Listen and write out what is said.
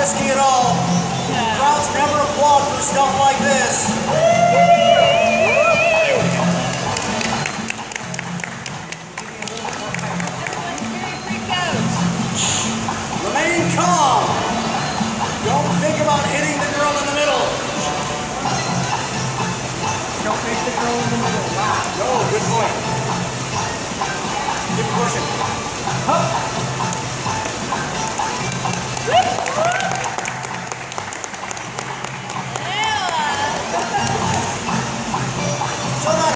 risky at all. Crowds never applaud for stuff like this. Remain calm. Don't think about hitting the girl in the middle. Don't hit the girl in the middle. Wow. No, good point. Keep pushing. Hup.